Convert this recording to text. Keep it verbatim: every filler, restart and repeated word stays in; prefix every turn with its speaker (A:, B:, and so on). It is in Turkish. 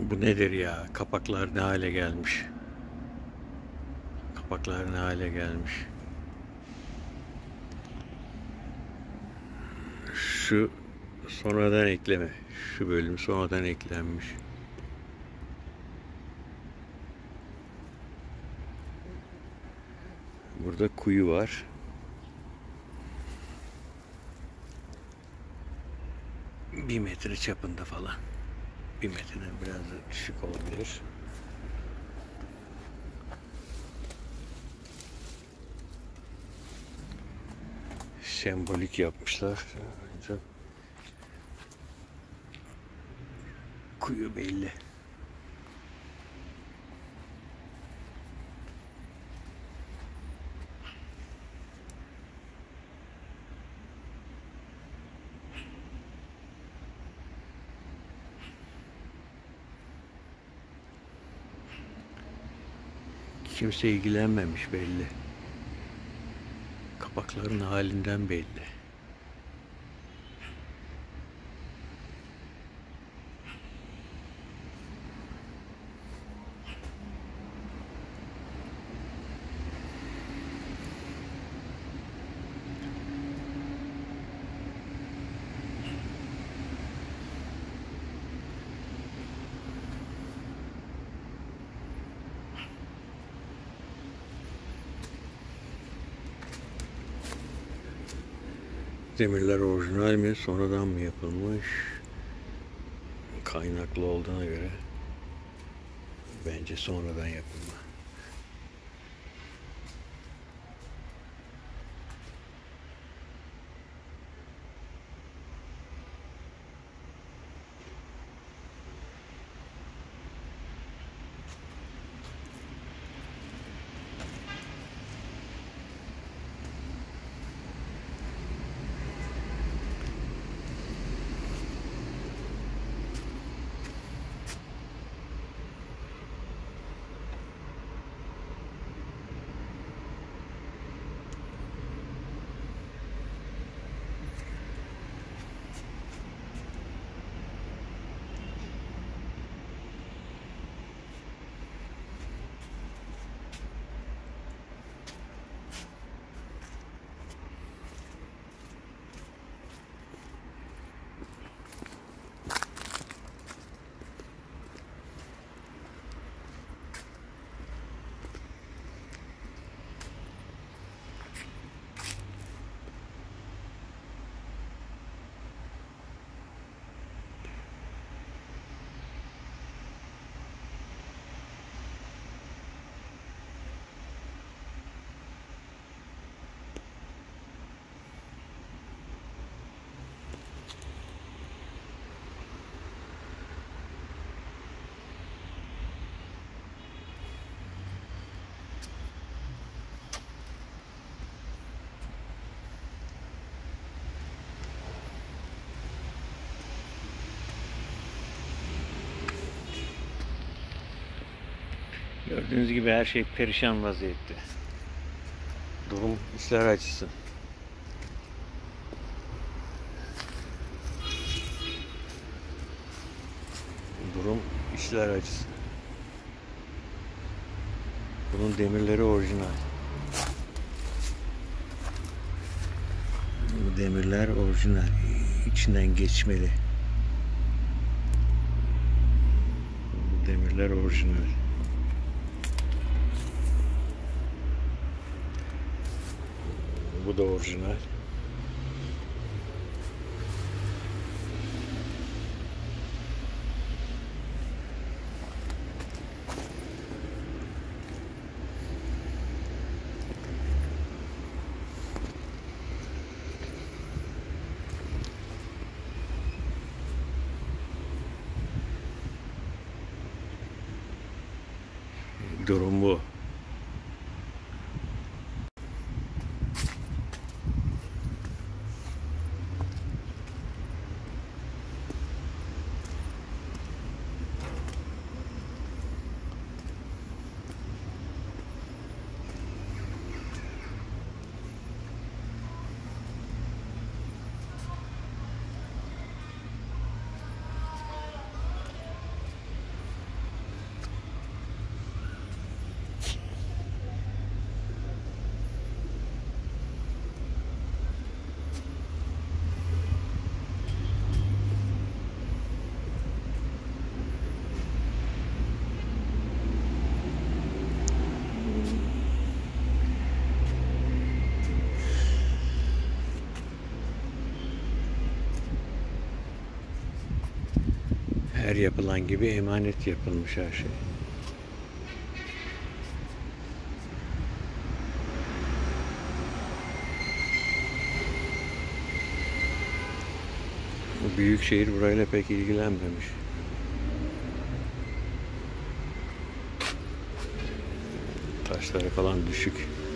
A: Bu nedir ya? Kapaklar ne hale gelmiş? Kapaklar ne hale gelmiş? Şu sonradan ekleme. Şu bölüm sonradan eklenmiş. Burada kuyu var. Bir metre çapında falan. Bir metreden biraz da düşük olabilir. Sembolik yapmışlar. Ancak kuyu belli. Kimse ilgilenmemiş belli. Kapakların halinden belli. Demirler orijinal mi, sonradan mı yapılmış? Kaynaklı olduğuna göre bence sonradan yapılma. Gördüğünüz gibi her şey perişan vaziyette. Durum işler acısı. Durum işler acısı. Bunun demirleri orijinal. Bu demirler orijinal. İçinden geçmeli. Bu demirler orijinal. Bu da orijinal. Durum bu. Her yapılan gibi emanet yapılmış her şey. Bu büyükşehir burayla pek ilgilenmemiş. Taşları falan düşük.